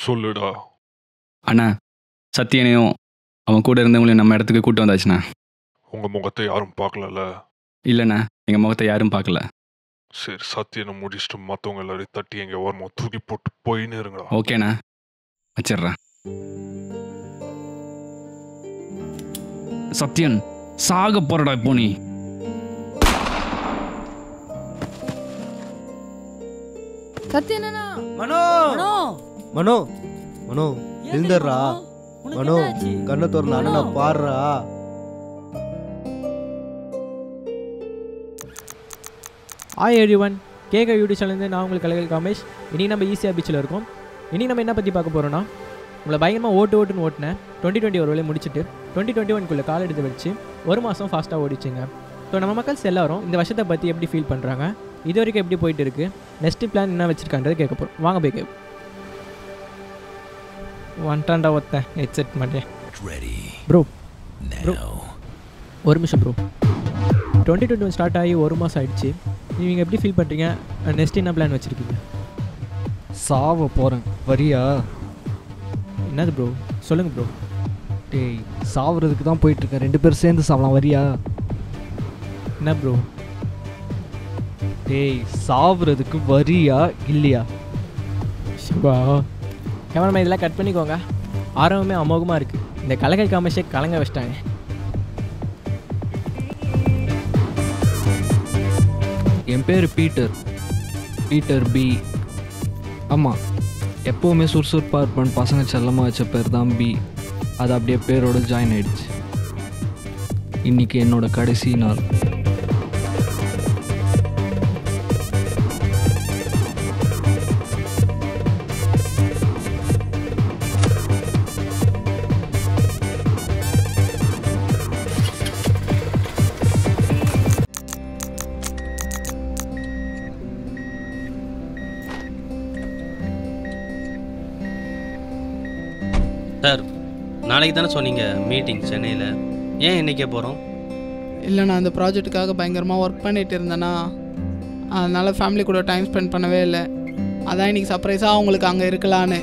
சொல்லுடா. அண்ணா சத்தியனையும் அவன் கூட இருந்தவங்களையும் நம்ம இடத்துக்கு கூட்டு வந்தாச்சுண்ணா. உங்க முகத்தை யாரும் பார்க்கலல்ல? இல்லைண்ணா, எங்கள் முகத்தை யாரும் பார்க்கல. சரி, சத்தியனை முடிச்சுட்டு மற்றவங்க எல்லாரையும் தட்டி எங்க ஓரமா தூக்கி போட்டு போயின்னு இருங்கடா. ஓகேண்ணா, வச்சிடுறேன். சத்யன் சாக போறடா இப்போ நீ. சத்யனா மனோ மனோ மனோ எழுந்தர்றா. மனோ கண்ணை திறந்து அண்ணனை பாடுறா. ஹாய் எவ்ரிவன், கேக யூடியூப் சேனல்லேருந்து நான் உங்களுக்கு கலைகள் காமேஷ். இனி நம்ம ஈஸியாக பீச்சில் இருக்கோம். இனி நம்ம என்ன பற்றி பார்க்க போகிறோன்னா, உங்களை பயங்கரமாக ஓட்டுன்னு ஓட்டினேன் 2020 ஒரு வேலையை முடிச்சுட்டு 2021 கால் எடுத்து வச்சு ஒரு மாதம் ஃபாஸ்ட்டாக ஓடிச்சுங்க. ஸோ நம்ம மக்கள்ஸ் எல்லாரும் இந்த வருஷத்தை பற்றி எப்படி ஃபீல் பண்ணுறாங்க, இது வரைக்கும் எப்படி போயிட்டு இருக்குது, நெக்ஸ்ட்டு பிளான் என்ன வச்சுருக்கான்றது கேட்க போகிறோம். வாங்க போய் கேட்போம். ஒன்றாண்டா ஒத்தேன் ஹெட்செட் மாட்டேன் ப்ரோ. ஒரு நிமிஷம் ப்ரோ. 2021 ஸ்டார்ட் ஆகி ஒரு மாதம் ஆகிடுச்சு. நீங்கள் எப்படி ஃபீல் பண்ணுறீங்க? நெக்ஸ்ட் என்ன பிளான் வச்சுருக்கீங்க? சாவ போகிறேன், வரியா? என்னது ப்ரோ, சொல்லுங்கள் ப்ரோ. டேய், சாவறதுக்கு தான் போயிட்டுருக்கேன், 2 பேர் சேர்ந்து சாவலாம், வரியா? என்ன ப்ரோ? டேய், சாவறதுக்கு வரியா இல்லையா? சிவா, கேமராமேன் இதெல்லாம் கட் பண்ணிக்கோங்க. ஆரம்பமே அமோகமாக இருக்குது. இந்த கலகல் காமேஷே கலங்க வச்சிட்டாங்க. என் பேர் பீட்டர் பி. ஆமாம், எப்போவுமே சுறுசுறுப்பாக இருப்பேன். பசங்க செல்லமாக வச்ச பேர் தான் பி. அது அப்படியே பேரோட ஜாயின் ஆயிடுச்சு. இன்றைக்கி என்னோட கடைசி நாள். சார், நாளைக்கு தானே சொன்னீங்க மீட்டிங் சென்னையில், ஏன் இன்றைக்கே போகிறோம்? இல்லை, நான் இந்த ப்ராஜெக்ட்டுக்காக பயங்கரமாக ஒர்க் பண்ணிகிட்டு இருந்தேன்னா, அதனால் ஃபேமிலி கூட டைம் ஸ்பெண்ட் பண்ணவே இல்லை. அதான் இன்றைக்கி சர்ப்ரைஸாக அவங்களுக்கு அங்கே இருக்கலான்னு.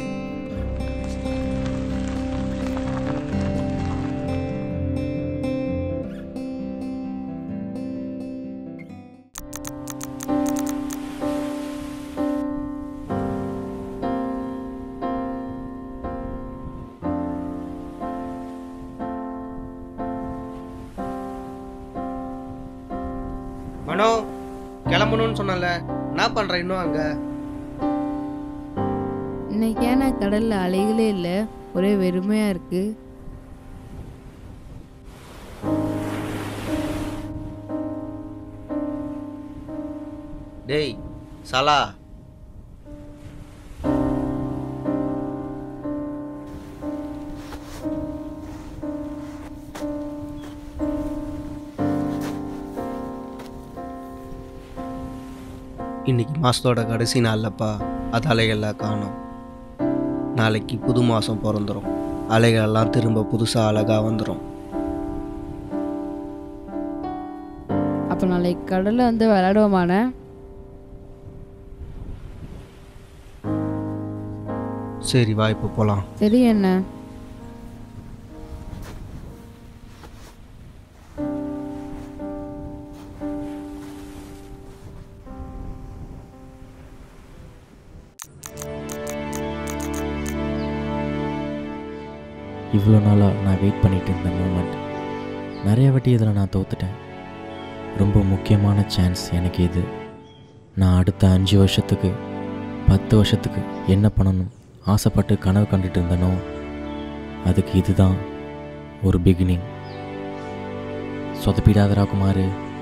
மனோ கிளம்பணும்னு சொன்னல, என்ன பண்ற இன்னும் அங்க? இன்னைக்கு ஏன்னா கடல்ல அலைகளே இல்லை, ஒரே வெறுமையா இருக்கு. டேய் சலா, இன்னைக்கு மாதத்தோட கடைசி நாள்லப்பா. அது அலைகள்லாம் காணும். நாளைக்கு புது மாதம் பிறந்துடும். அலைகளெல்லாம் திரும்ப புதுசாக அழகாக வந்துடும். அப்போ நாளைக்கு கடல்ல வந்து விளையாடுவோமான? சரி வா, இப்போ போகலாம். சரி, என்ன இவ்வளோ நாளாக நான் வெயிட் பண்ணிகிட்டு இருந்த மூமெண்ட். நிறைய வாட்டி இதில் நான் தோத்துட்டேன். ரொம்ப முக்கியமான சான்ஸ் எனக்கு இது. நான் அடுத்த 5 வருஷத்துக்கு 10 வருஷத்துக்கு என்ன பண்ணணும் ஆசைப்பட்டு கனவு கண்டுட்டு இருந்தனோ, அதுக்கு இதுதான் ஒரு பிகினிங். சொதப்பிடாதரா குமார்.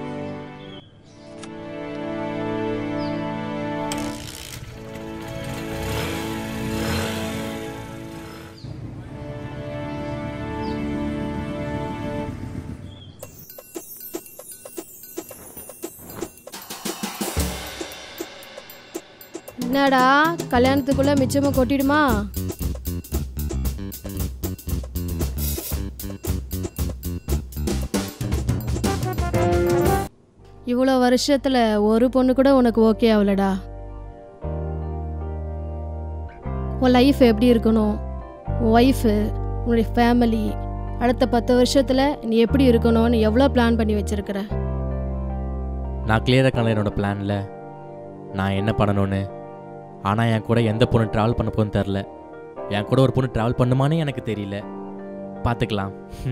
என்னடா கல்யாணத்துக்குள்ள மிச்சமா கொட்டிடுமா? இவ்வளோ வருஷத்துல ஒரு பொண்ணு கூட உனக்கு ஓகே ஆகலடா. உன் லைஃப் எப்படி இருக்கணும், உன் ஒய்ஃபு, உன்னுடைய ஃபேமிலி, அடுத்த 10 வருஷத்தில் நீ எப்படி இருக்கணும்னு எவ்வளோ பிளான் பண்ணி வச்சுருக்கிற? நான் கிளியராக காணல என்னோட பிளானில் நான் என்ன பண்ணணும்னு. ஆனால் என் கூட எந்த பொண்ணு ட்ராவல் பண்ண போகுன்னு தெரில. என் கூட ஒரு பொண்ணு ட்ராவல் பண்ணுமானே எனக்கு தெரியல. பார்த்துக்கலாம்.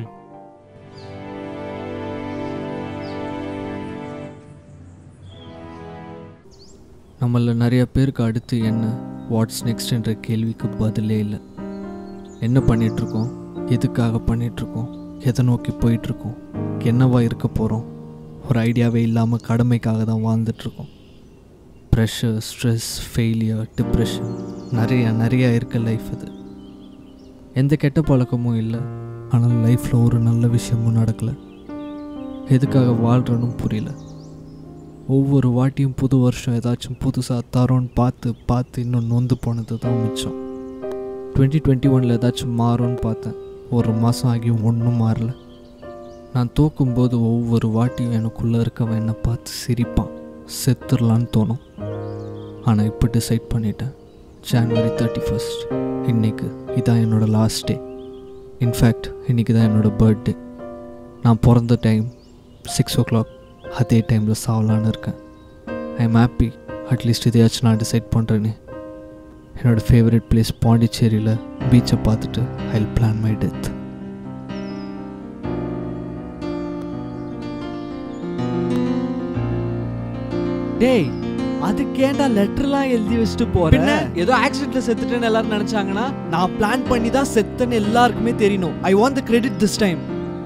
நம்மள நிறைய பேருக்கு அடுத்து என்ன, வாட்ஸ் நெக்ஸ்ட் என்ற கேள்விக்கு பதிலே இல்லை. என்ன பண்ணிகிட்ருக்கோம், எதுக்காக பண்ணிகிட்ருக்கோம், எதை நோக்கி போயிட்டுருக்கோம், என்னவா இருக்க போகிறோம், ஒரு ஐடியாவே இல்லாமல் கடமைக்காக தான் வாழ்ந்துட்டுருக்கோம். ப்ரெஷர், ஸ்ட்ரெஸ், ஃபெயிலியர், டிப்ரெஷன் நிறையா இருக்க லைஃப் அது. எந்த கெட்ட பழக்கமும் இல்லை, ஆனால் லைஃப்பில் ஒரு நல்ல விஷயமும் நடக்கலை. எதுக்காக வாழ்கிறன்னு புரியல. ஒவ்வொரு வாட்டியும் புது வருஷம் ஏதாச்சும் புதுசாக தரோன்னு பார்த்து இன்னும் நொந்து போனது தான் மிச்சம். 2021 ஏதாச்சும் மாறும்னு பார்த்தேன். ஒரு மாதம் ஆகியும் ஒன்றும் மாறல. நான் தோக்கும்போது ஒவ்வொரு வாட்டியும் எனக்குள்ளே இருக்கவன் என்னை பார்த்து சிரிப்பான், செத்துடலான்னு தோணும். ஆனால் இப்போ டிசைட் பண்ணிட்டேன், January 31st இன்றைக்கு இதான் என்னோடய லாஸ்ட் டே. இன்ஃபேக்ட் இன்றைக்கி தான் என்னோடய பர்த்டே. நான் பிறந்த டைம் 6 o'clock, அதே டைமில் சாவலான்னு இருக்கேன். I am happy. அட்லீஸ்ட் இதையாச்சும் நான் டிசைட் பண்ணுறேனே. என்னோடய ஃபேவரட் பிளேஸ் பாண்டிச்சேரியில் பீச்சை பார்த்துட்டு I will plan my death. டேய், அதுக்கேண்டா லெட்டர்லாம் எழுதி வச்சுட்டு போறேன். ஏதோ ஆக்சிடென்ட்ல செத்துட்டேன்னு எல்லாரும் நினைச்சாங்கன்னா நான் பிளான் பண்ணி தான் செத்தேன்னு எல்லாருக்குமே தெரியணும். I want the credit this time.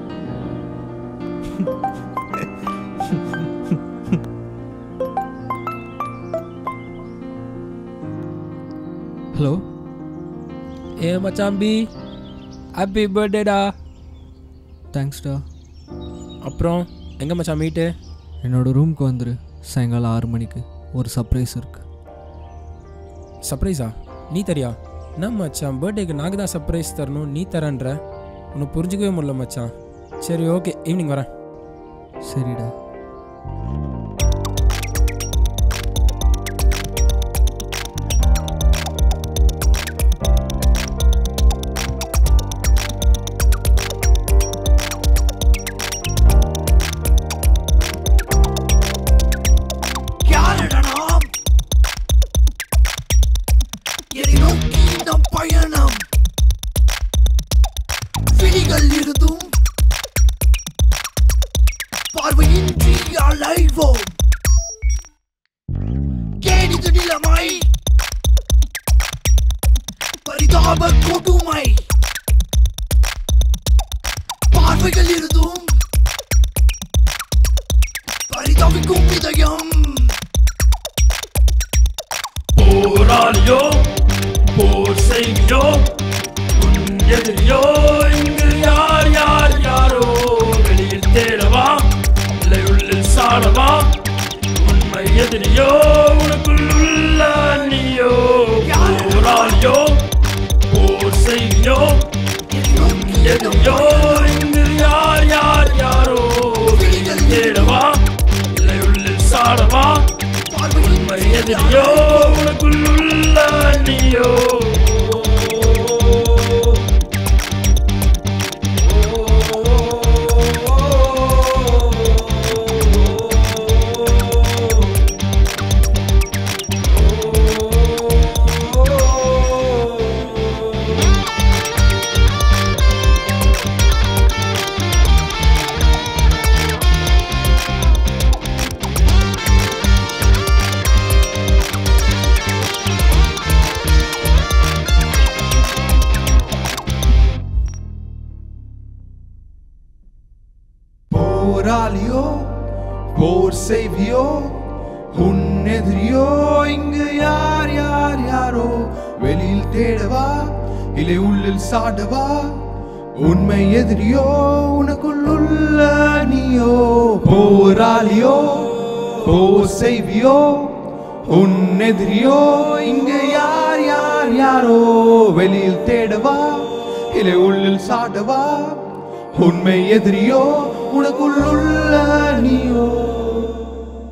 Hello, ஏ மச்சாம்பி, ஹாப்பி பர்த்டேடா. தேங்க்ஸ்டா. அப்புறம் எங்கே மச்சான் மீட்டு? என்னோடய ரூமுக்கு வந்துரு. சாயங்காலம் 6 மணிக்கு ஒரு சர்ப்ரைஸ் இருக்கு. சர்ப்ரைஸா? நீ தரியா? என்ன மச்சான், பர்த்டேக்கு நாங்கள் தான் சர்ப்ரைஸ் தரணும், நீ தரன்ற? உன்னை புரிஞ்சிக்கவே முடியல மச்சான். சரி ஓகே, ஈவினிங் வரேன். சரிடா. போராளியோ போர் செய்வியோ உன் எதிரியோ இங்கு யார் யார் யாரோ வெளியில் தேடவா இல்லை உள்ளில் சாடவா உண்மை எதிரியோ உனக்குள் உள்ள நீயோ போராளியோ போர் செய்வியோ உன் எதிரியோ இங்கு யார் யார் யாரோ வெளியில் தேடவா இல்லை உள்ளில் சாடவா உண்மை எதிரியோ உனக்குள் உள்ள நீயோ. போராளியோ போர் செய்வியோ உன் எதிரியோ இங்கு யார் யார் யாரோ வெளியில் தேடவா இல்லை உள்ளில் சாடவா உண்மை எதிரியோ உனக்குள் உள்ள நீயோ போராளியோ போர் செய்வியோ உன் எதிரியோ இங்கு யார் யார் யாரோ வெளியில் தேடவா இல்லை உள்ளில் சாடவா உண்மை எதிரியோ உனக்குள் உள்ள நீயோ.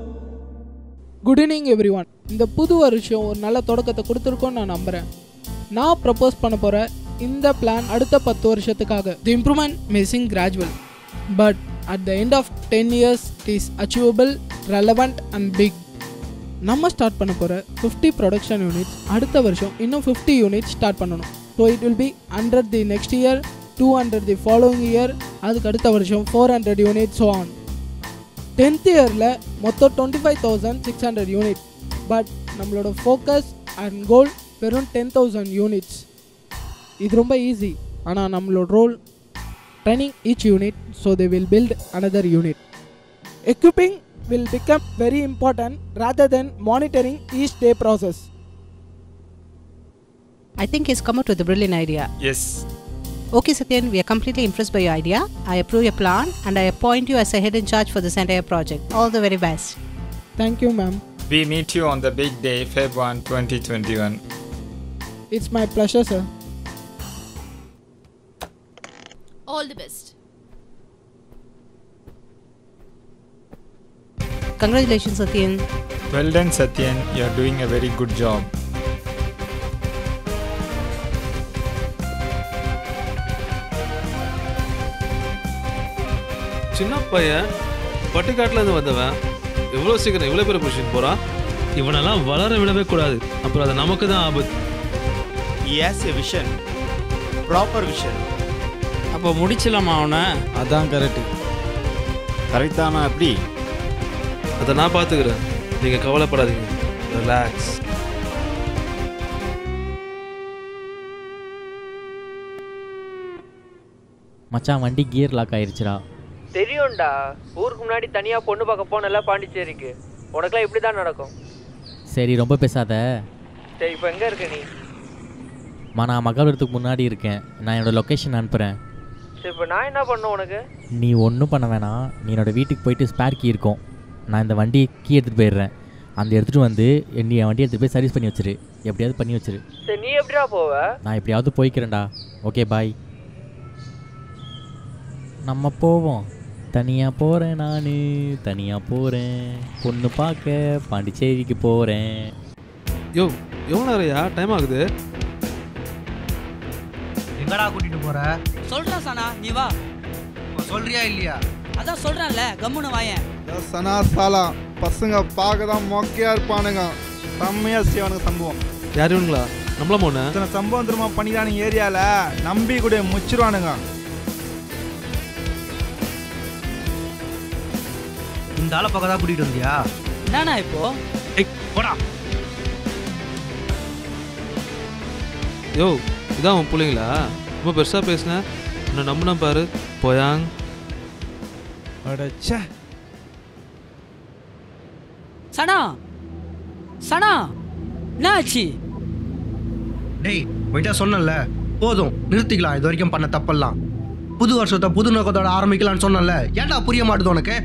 Good evening everyone. இந்த புது வருஷம் ஒரு நல்ல தொடக்கத்தை கொடுத்துருக்கோன்னு நான் நம்புகிறேன். நான் ப்ரப்போஸ் பண்ண போகிற இந்த பிளான் அடுத்த 10 வருஷத்துக்காக. The improvement may seem gradual, but at the end of 10 years it is achievable, relevant and big. நம்ம ஸ்டார்ட் பண்ண போகிற 50 ப்ரொடக்ஷன் யூனிட்ஸ் அடுத்த வருஷம் இன்னும் 50 யூனிட்ஸ் ஸ்டார்ட் பண்ணணும். So it will be 100 the next year, 200 the following year, அதுக்கு அடுத்த வருஷம் 400 யூனிட்ஸ் ஆன். 10th இயரில் மொத்தம் 25,600 யூனிட். பட் நம்மளோட ஃபோக்கஸ் அண்ட் கோல் வெறும் 10,000 யூனிட்ஸ். இது ரொம்ப ஈஸி. ஆனால் நம்மளோட role training each unit so they will build another unit. Equipping will become very important rather than monitoring each day process. I think he's come up with a brilliant idea. Yes. Okay, Satyan, we are completely impressed by your idea. I approve your plan and I appoint you as a head in charge for this entire project. All the very best. Thank you, ma'am. We meet you on the big day, Feb 1, 2021. It's my pleasure, sir. All the best. Congratulations, Satyan. Well done, Satyan. You are doing a very good job. சின்ன பையன் பட்டிக்காட்டிலேருந்து வந்தவன் எவ்வளோ சீக்கிரம் இவ்வளோ பேர் position போகிறான். இவனெல்லாம் வளர விடவே கூடாது, அப்புறம் அது நமக்கு தான் ஆபத்து. He has a vision, proper vision. அப்போ முடிச்சலாமா அவனை? அதான் கரெக்டு. கரெக்டானா எப்படி? அதை நான் பார்த்துக்கிறேன், நீங்கள் கவலைப்படாதீங்க. ரிலாக்ஸ். மச்சான் வண்டி கியர் லாக் ஆயிருச்சுடா. தெரியும்டா, ஊருக்கு முன்னாடி தனியாக பொண்ணு பார்க்க போனல பாண்டிச்சேரிக்கு. உனக்குலாம் இப்படி தான் நடக்கும். சரி ரொம்ப பேசாத. சரி இப்போ எங்கே இருக்க நீ? நான் மகாபலிபுரத்துக்கு முன்னாடி இருக்கேன். நான் என்னோடய லொக்கேஷன் அனுப்புகிறேன். சரி இப்போ நான் என்ன பண்ணணும் உனக்கு? நீ ஒன்றும் பண்ண வேணாம். நீ என்னோடய வீட்டுக்கு போயிட்டு ஸ்பேர் கீ இருக்கும், நான் இந்த வண்டி கீ எடுத்துகிட்டு போயிடுறேன். அந்த எடுத்துகிட்டு வந்து நீ என் வண்டி எடுத்துகிட்டு போய் சர்வீஸ் பண்ணி வச்சிரு, எப்படியாவது பண்ணி வச்சிரு. சரி நீ எப்படிடா போவ? நான் எப்படியாவது போய்க்கிறேன்டா. Okay bye. நம்ம போவோம். தனியாக போகிறேன், நான் தனியாக போகிறேன், பொண்ணு பார்க்க பாண்டிச்சேரிக்கு போகிறேன். யோ எவ்வளோ நேரையா டைம் ஆகுது? எங்கடா கூட்டிட்டு போற? சொல்கிறேன் சனா, நீ வா. சொல்றியா இல்லையா? அதான் சொல்கிறேன்ல, கம்முன்னு வாயேன். சனா சாலா பசங்க பார்க்க தான் மொக்கையா இருப்பானுங்க. செம்மையா செய்வானுங்க சம்பவம். யார் இவனுங்களா? நம்மள போன இத்தனை சம்பவம் திரும்ப பண்ணிக்கிறானுங்க ஏரியாவில். நம்பி கூட முச்சிருவானுங்க. இந்த ஆளை பக்கம் தான் கூட்டிகிட்டு வந்தியா? என்னண்ணா இப்போ? போடா. யோ இதான் அவன் பிள்ளைங்களா? ரொம்ப பெருசாக பேசுனேன், உன்னை நம்பினா பாரு போயாங். அடச்சே. சனா சனா என்ன ஆச்சு? டேய் போயிட்டா சொன்னல, போதும் நிறுத்திக்கலாம். இது வரைக்கும் பண்ண தப்பெல்லாம். புது வருஷத்தை புது நோக்கத்தோட ஆரம்பிக்கலான்னு சொன்னல, ஏன்டா புரிய மாட்டுது உனக்கு?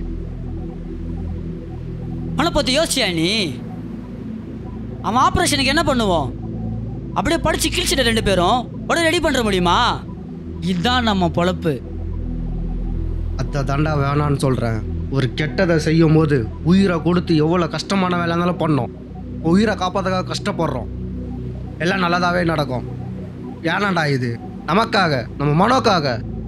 அவனை பற்றி யோசிச்சியா நீ? அவன் ஆப்ரேஷனுக்கு என்ன பண்ணுவோம்? அப்படியே படித்து கிழிச்சிட்ட 2 பேரும் உடனே ரெடி பண்ணுற முடியுமா? இதுதான் நம்ம பொழப்பு. அத்தை தாண்டா வேணான்னு சொல்கிறேன். ஒரு கெட்டதை செய்யும் போது உயிரை கொடுத்து எவ்வளோ கஷ்டமான வேலை இருந்தாலும் பண்ணோம். உயிரை காப்பாற்றுக்காக கஷ்டப்படுறோம். எல்லாம் நல்லதாகவே நடக்கும். ஏனாண்டா இது? நமக்காக, நம்ம மனோக்காக.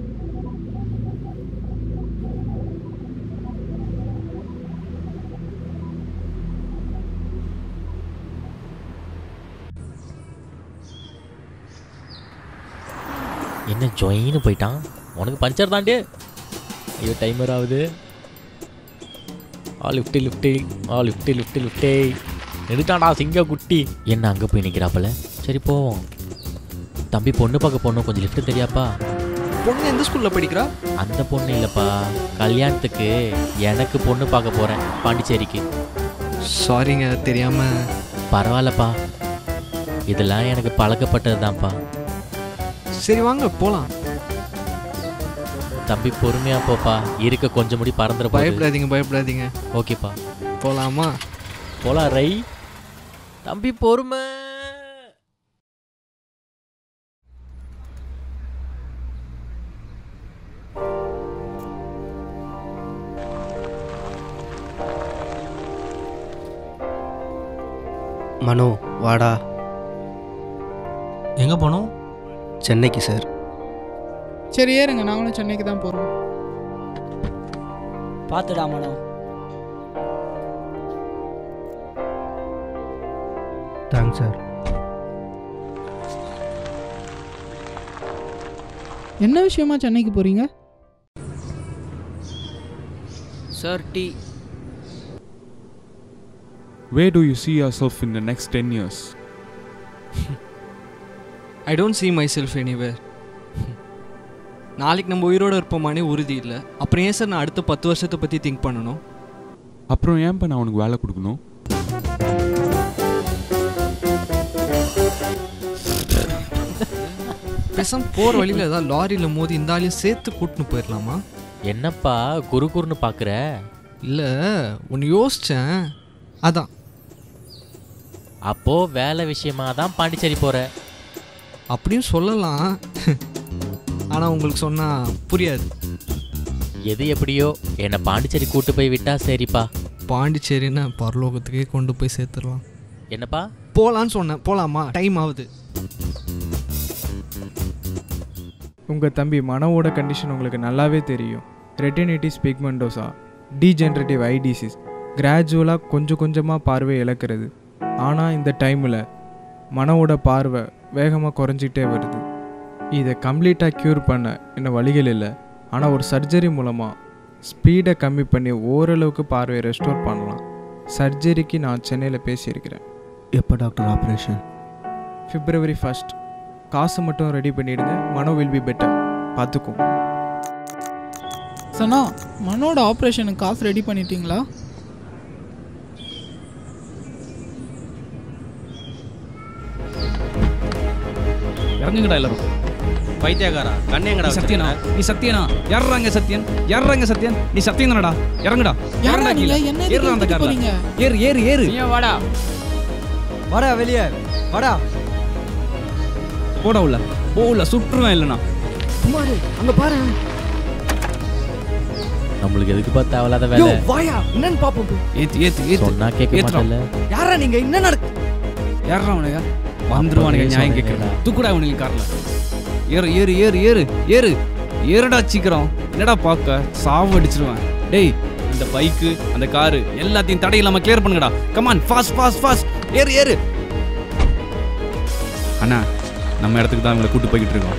என்ன ஜொயின்னு போயிட்டான்? உனக்கு பஞ்சர் தாண்டே. ஐயோ டைமர் ஆகுது. லிஃப்ட்டு எடுத்தாண்டா சிங்க குட்டி. என்ன அங்கே போய் நிற்கிறாப்பல? சரி போவோம். தம்பி பொண்ணு பார்க்க போகணும், கொஞ்சம் லிஃப்ட்டு தெரியாப்பா? பொண்ணு எந்த ஸ்கூலில் படிக்கிறா? அந்த பொண்ணு இல்லைப்பா, கல்யாணத்துக்கு எனக்கு பொண்ணு பார்க்க போகிறேன் பாண்டிச்சேரிக்கு. சாரிங்க தெரியாமல். பரவாயில்லப்பா, இதெல்லாம் எனக்கு பழக்கப்பட்டது தான்ப்பா. சரி வாங்க போகலாம். தம்பி பொறுமையா போப்பா, இருக்க கொஞ்சம் முடி பறந்துட. பயப்படாதீங்க. ஓகேப்பா போகலாமா? போலாம். ரை தம்பி பொறுமை. மனோ வாடா. எங்கே போகணும்? சென்னைக்கு சார். சரி ஏறுங்க, நாங்களும் சென்னைக்கு தான் போகிறோம். பார்த்துடா மனோ. Thanks sir. என்ன விஷயமா சென்னைக்கு போகிறீங்க? Sir tea. Where do you see yourself in the next 10 years? I don't see myself anywhere. நாளைக்கு நம்ம உயிரோடு இருப்போமானே உறுதி இல்லை. அப்புறம் ஏன் சார் நான் அடுத்த 10 வருஷத்தை பற்றி திங்க் பண்ணணும்? அப்புறம் ஏன்ப்பா நான் உனக்கு வேலை கொடுக்கணும்? பேசாம போகிற வழியில் ஏதாவது லாரியில் மோதி இந்த ஆளையும் சேர்த்து கூட்டின்னு போயிடலாமா? என்னப்பா குறுன்னு பார்க்குற? இல்லை ஒன்று யோசித்தேன், அதான். அப்போ வேலை விஷயமா தான் பாண்டிச்சேரி போகிற அப்படியும் சொல்லலாம். ஆனால் உங்களுக்கு சொன்னால் புரியாது. எது எப்படியோ என்னை பாண்டிச்சேரி கூட்டு போய் விட்டா சரிப்பா. பாண்டிச்சேரின்னு பரலோகத்துக்கே கொண்டு போய் சேர்த்துடலாம். என்னப்பா போகலான்னு சொன்னேன், போகலாமா? டைம் ஆகுது. உங்கள் தம்பி மனோவோட கண்டிஷன் உங்களுக்கு நல்லாவே தெரியும். ரெட்டினிட்டிஸ் பிக்மெண்டோசா, டீஜென்ரேட்டிவ் ஐ டிசீஸ், கிராஜுவலாக கொஞ்சம் கொஞ்சமாக பார்வை இழக்கிறது. ஆனால் இந்த டைமில் மனோவோட பார்வை வேகமாக குறைஞ்சிக்கிட்டே வருது. இதை கம்ப்ளீட்டாக க்யூர் பண்ண இன்னும் வழிகள் இல்லை. ஆனால் ஒரு சர்ஜரி மூலமாக ஸ்பீடை கம்மி பண்ணி ஓரளவுக்கு பார்வையை ரெஸ்டோர் பண்ணலாம். சர்ஜரிக்கு நான் சென்னையில் பேசியிருக்கிறேன். எப்போ டாக்டர் ஆப்ரேஷன்? February 1st. காசு மட்டும் ரெடி பண்ணிவிடுங்க. Mano will be better. பார்த்துக்கும். சனா, மனோட ஆப்ரேஷனுக்கு காசு ரெடி பண்ணிட்டீங்களா? இறங்குங்கடா எல்லாரும். பைத்தியக்காரா கண்ணேங்கடா. சத்யனா, நீ சத்யனா? யாருறாங்க சத்யன்? யாருறாங்க சத்யன்? நீ சத்யன் தானடா? இறங்குடா. யாரா நீங்க? என்ன ஏறுடா அந்த கார்ல. போறீங்க? ஏறு ஏறு ஏறு. நீ வாடா. வாடா வெளியே. வாடா. போடா உள்ள. போ உள்ள, சுற்றுவேன் இல்லைனா. குமாரு அங்க பாரு. நம்மளுக்கு எதுக்கு பார்த்தா தேவையில்லாத வேலை. யோ வாயா, என்னன்னு பாப்போம். ஏத்து ஏத்து ஏத்து. சொன்னா கேட்க மாட்டல. யாரா நீங்க? என்ன நடக்கு? யாரா அவனுங்க? வந்துருவானுங்க நியாயம் கேட்கறேன். தூக்குடா அவனுங்க கார்ல. ஏறு ஏறு ஏறு ஏறு ஏறு. ஏறுடா சீக்கிரம். என்னடா பார்க்க சாவு அடிச்சிருவேன். டேய் இந்த பைக்கு அந்த காரு எல்லாத்தையும் தடை இல்லாம கிளியர் பண்ணுங்கடா. Come on fast fast fast. ஏறு ஏறு. அண்ணா நம்ம இடத்துக்கு தான் இவங்களை கூட்டு போய்கிட்டு இருக்கோம்.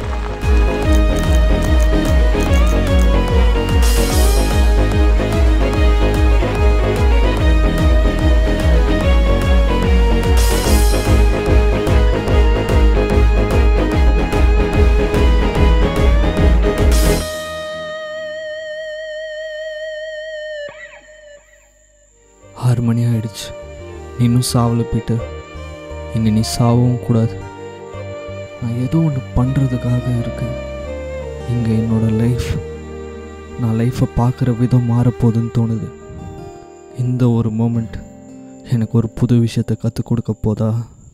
மணி ஆயிடுச்சு. நீ இன்னும் சாவலை பீட்டர். இன்னும் நீ சாகவும் கூடாது. நான் ஏதோ ஒன்று பண்ணுறதுக்காக இருக்கேன். இங்கே என்னோட லைஃப், நான் லைஃப்பை பார்க்குற விதம் மாறப்போகுதுன்னு தோணுது. இந்த ஒரு மோமெண்ட் எனக்கு ஒரு புது விஷயத்தை கற்றுக் கொடுக்க போதா?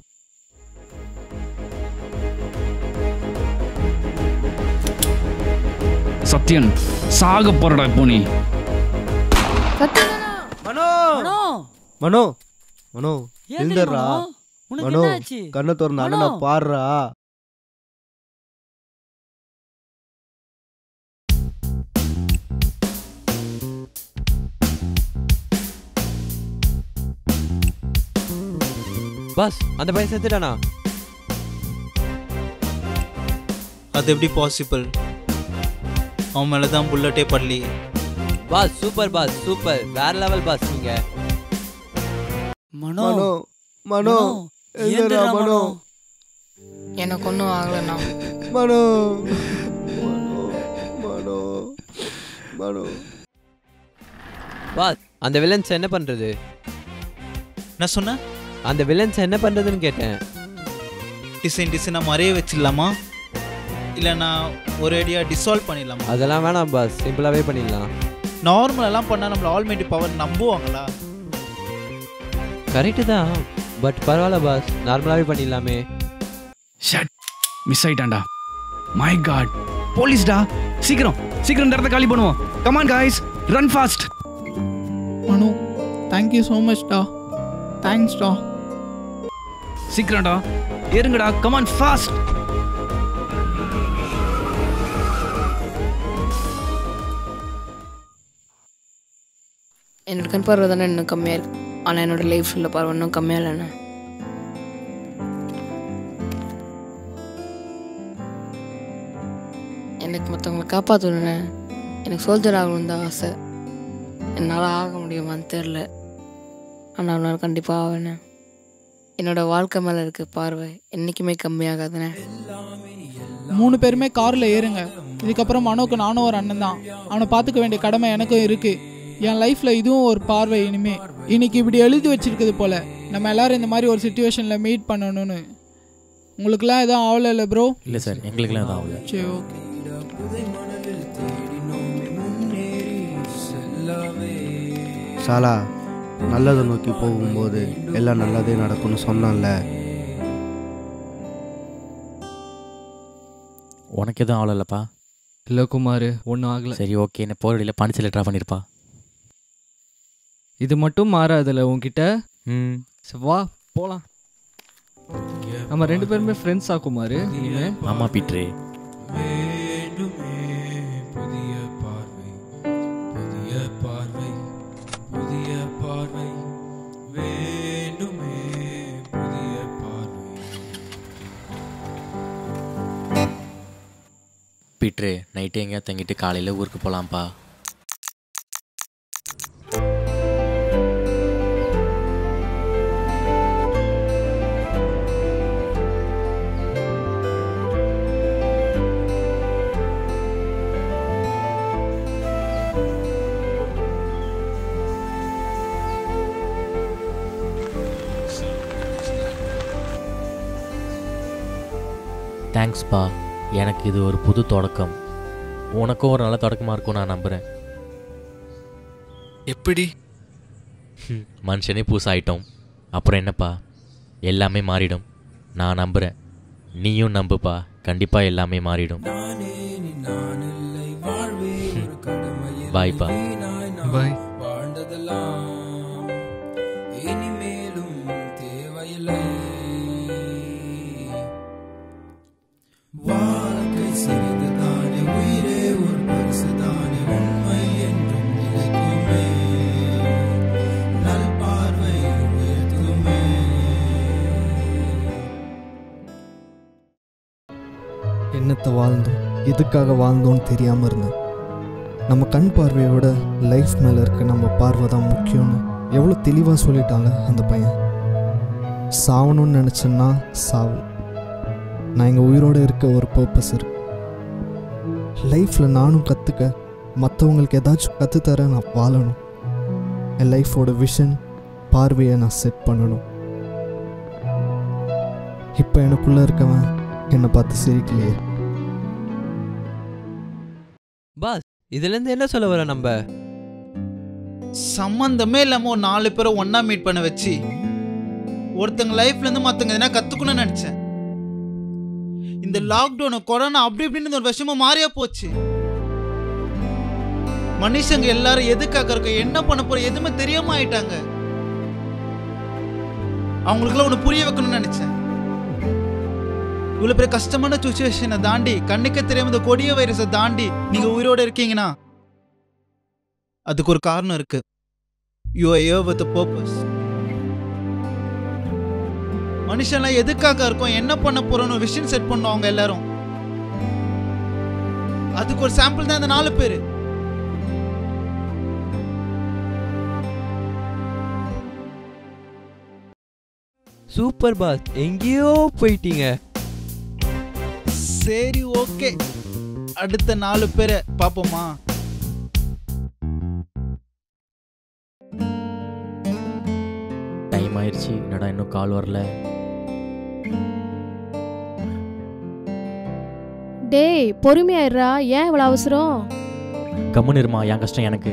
சத்யன் சாக போறடா இப்போ நீ. மனோ மனோ மனோ மனோ எழுந்துடுறா. உனக்கு மனோ என்னாச்சு? கண்ணை திறந்து அண்ணனை பாடுறா. பாஸ் அந்த பையன் செத்துட்டானா? அது எப்படி பாசிபிள்? அவன் மேலே தான் புல்லட்டே படலி. பாஸ் சூப்பர் பாஸ், சூப்பர், வேற லெவல் பாஸ் நீங்க. மனோ மனோ மனோ எழுந்துடுறா மனோ. எனக்கு ஒன்றும் ஆகலைண்ணா. மனோ மனோ மனோ. பாஸ் அந்த வில்லன்ஸ் என்ன பண்றது? நான் சொன்னேன் அந்த வில்லன்ஸ் என்ன பண்றதுன்னு கேட்டேன். டிசைனாக மறைய வச்சிடலாமா, இல்லை நான் ஒரு ஐடியா டிசால்வ் பண்ணிடலாமா? அதெல்லாம் வேணாம் பாஸ், சிம்பிளாகவே பண்ணிடலாம். நார்மலெல்லாம் பண்ணால் நம்மளை ஆல்மைட்டி பவர் நம்புவாங்களா? கரெக்டு தான், பட் பரவாயில்ல பாஸ், நார்மலாகவே பண்ணிடலாமே. ஷட், மிஸ் ஆயிட்டான்டா. மை காட், போலீஸ்டா. சீக்கிரம் சீக்கிரம் இந்த இடத்த காலி பண்ணுவோம். Come on guys, run fast. Manu, thank you so much டா. தேங்க்ஸ் டா. சீக்கிரம்டா ஏறுங்கடா, கமான் ஃபாஸ்ட். என்னோட கண் பார்வை தானே இன்னும் கம்மியாக இருக்கு, ஆனால் என்னோட லைஃப்பில் பார்வை இன்னும் கம்மியாக இல்லைண்ணே. எனக்கு மற்றவங்களை காப்பாற்றணுண்ணே. எனக்கு சோல்ஜர் ஆகணும்னு தான் ஆசை. என்னால் ஆக முடியுமான்னு தெரில, ஆனால் அவனால் கண்டிப்பாக ஆவேண்ணே. என்னோட வாழ்க்கை மேலே இருக்க பார்வை என்றைக்குமே கம்மியாகாதுண்ணே. 3 பேருமே காரில் ஏறுங்க. இதுக்கப்புறம் மனோக்கு நானும் ஒரு அண்ணன் தான். அவனை பார்த்துக்க வேண்டிய கடமை எனக்கும் இருக்குது. என் லைஃப்பில் இதுவும் ஒரு பார்வை. இன்னைக்கு இப்படி எழுதி வச்சிருக்குது போல் நம்ம எல்லோரும் இந்த மாதிரி ஒரு சுச்சுவேஷனில் மீட் பண்ணணும்னு. உங்களுக்குலாம் எதுவும் ஆகலை இல்லை ப்ரோ? இல்லை சார், எங்களுக்குலாம் எதுவும் ஆகலை. சரி, ஓகே. சாலா, நல்லதை நோக்கி போகும்போது எல்லாம் நல்லதே நடக்கும்னு சொன்னான்ல. உனக்கு எதுவும் ஆகலப்பா? இல்லை குமார், ஒன்றும் ஆகலை. சரி, ஓகே. என்ன போகிற வழியில் பாண்டிச்சேரியில் ட்ரா பண்ணியிருப்பா. இது மட்டும் மாறாதுல உன்கிட்ட. வா போகலாம். நம்ம 2 பேருமே ஃப்ரெண்ட்ஸா குமார் இனிமே? ஆமாம் பீட்ரு. பீட்ரு, நைட்டு எங்கேயா தங்கிட்டு காலையில் ஊருக்கு போகலாம்ப்பா. தேங்க்ஸ்ப்பா. எனக்கு இது ஒரு புது தொடக்கம். உனக்கும் ஒரு நல்ல தொடக்கமாக இருக்கும் நான் நம்புகிறேன். எப்படி? மனுஷனே புதுசாயிட்டோம், அப்புறம் என்னப்பா, எல்லாமே மாறிடும். நான் நம்புகிறேன், நீயும் நம்புப்பா. கண்டிப்பாக எல்லாமே மாறிடும். பாய்ப்பா. பாய். வாழ்க்கை சிறிதுதானே, உயிரே ஒரு பரிசுதானே, உண்மை என்றும் நிலைக்குமே, நல் பார்வை உயர்த்துமே. என்னத்தை வாழ்ந்தோம், எதுக்காக வாழ்ந்தோன்னு தெரியாமல் இருந்தேன். நம்ம கண் பார்வையோட லைஃப் மேலே இருக்க நம்ம பார்வை தான் முக்கியம்னு எவ்வளோ தெளிவாக சொல்லிட்டாங்க அந்த பையன். சாவணும்னு நினச்சேன்னா சாவு. நான் எங்கள் உயிரோடு இருக்க ஒரு பர்பஸ் இருக்கு. லைஃப்பில் நானும் கற்றுக்க, மற்றவங்களுக்கு ஏதாச்சும் கற்றுத்தர நான் வாழணும். என் லைஃபோட விஷன், பார்வையை நான் செட் பண்ணணும். இப்போ எனக்குள்ளே இருக்கவன் என்னை பார்த்து சிரிக்கலையே. பாஸ், இதுலேருந்து என்ன சொல்ல வர? நம்ம சம்மந்தமே இல்லாமல் ஒரு 4 பேரை ஒன்றா மீட் பண்ண வச்சு ஒருத்தங்க லைஃப்லேருந்து மற்றவங்க எதனா கற்றுக்கணும்னு நினச்சேன். இந்த லாக்டவுனு, கொரோனா அப்படி இப்படின்னு ஒரு விஷயமா மாறியா போச்சு. மனுஷங்க எல்லாரும் எதுக்காக இருக்க, என்ன பண்ண போற எதுவுமே தெரியாம ஆயிட்டாங்க. அவங்களுக்குலாம் ஒன்று புரிய வைக்கணும்னு நினைச்சேன். இவ்வளோ பெரிய கஷ்டமான சுச்சுவேஷனை தாண்டி, கண்ணுக்கு தெரியாம இந்த கொடிய வைரஸை தாண்டி நீங்க உயிரோட இருக்கீங்கன்னா அதுக்கு ஒரு காரணம் இருக்கு. You are here with a purpose. மனுஷன்லாம் எதுக்காக இருக்கும், என்ன பண்ண போறோம்னு விஷன் செட் பண்ணோம் அவங்க எல்லாரும். அதுக்கு ஒரு சாம்பிள் தான் இந்த 4 பேர். சூப்பர் பாஸ், எங்கேயோ போயிட்டீங்க. சரி, ஓகே, அடுத்த 4 பேரை பாப்போமா? டைம் ஆயிடுச்சு. என்னடா இன்னும் கால் வரல? டேய், பொறுமையாயிடுறா. ஏன் இவ்வளோ அவசரம்? கம்முன்னு இருமா, என் கஷ்டம் எனக்கு.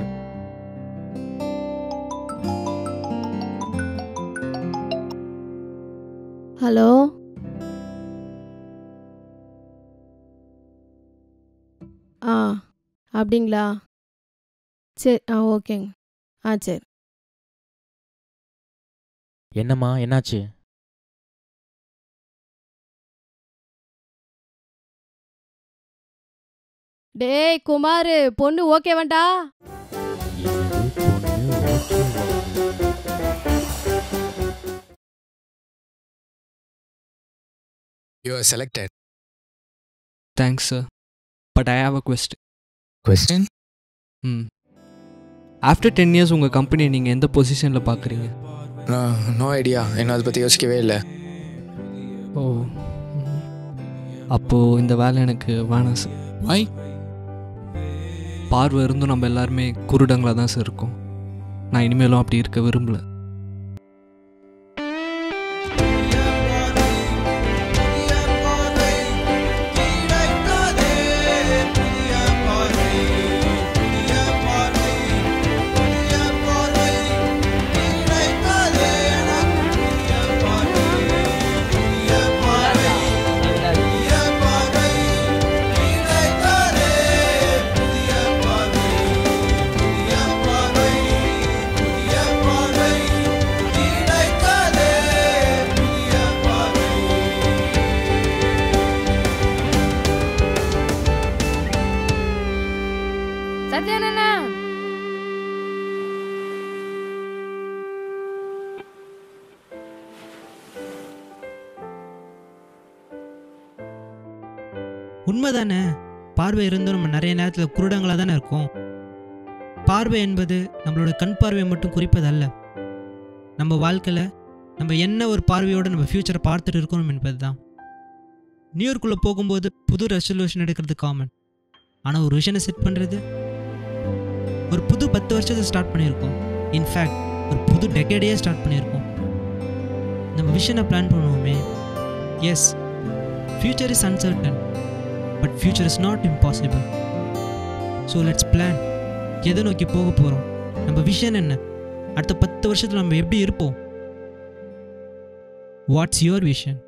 ஹலோ, அப்படிங்களா? சரி, ஓகேங்க. சரி. என்னம்மா, என்னாச்சு? டேய் குமார், பொண்ணு ஓகே வேண்டா? You are selected. Thanks, sir. But I have a question. Question? After 10 years உங்கள் கம்பெனியை நீங்கள் எந்த பொசிஷனில் பார்க்குறீங்க? நோ ஐடியா, இன்னும் அதை பற்றி யோசிக்கவே இல்லை. ஓ, அப்போது இந்த வேலை எனக்கு வேணாம் சார். Why? பார்வை இருந்தும் நம்ம எல்லாருமே குருடங்களாக தான் சார் இருக்கோம். நான் இனிமேலும் அப்படி இருக்க விரும்பல. சத்யானண்ணா, உண்மைதானே? பார்வை இருந்தும் நம்ம நிறைய நேரத்தில் குருடங்களாக தானே இருக்கோம். பார்வை என்பது நம்மளோட கண் பார்வையை மட்டும் குறிப்பதல்ல. நம்ம வாழ்க்கையில் நம்ம என்ன ஒரு பார்வையோடு நம்ம ஃப்யூச்சரை பார்த்துட்டு இருக்கணும் என்பது தான். நியூ-இயர்க்குள்ளே போகும்போது புது ரெசல்யூஷன் எடுக்கிறது காமன். ஆனால் ஒரு விஷனை செட் பண்ணுறது, ஒரு புது 10 வருஷத்தை ஸ்டார்ட் பண்ணியிருக்கோம். இன்ஃபேக்ட் ஒரு புது டெக்கேடையே ஸ்டார்ட் பண்ணியிருக்கோம். நம்ம விஷனை பிளான் பண்ணுவோமே. Yes, future is uncertain, but future is not impossible. So let's plan. எதை நோக்கி போக போகிறோம்? நம்ம விஷன் என்ன? அடுத்த 10 வருஷத்தில் நம்ம எப்படி இருப்போம்? What's your vision?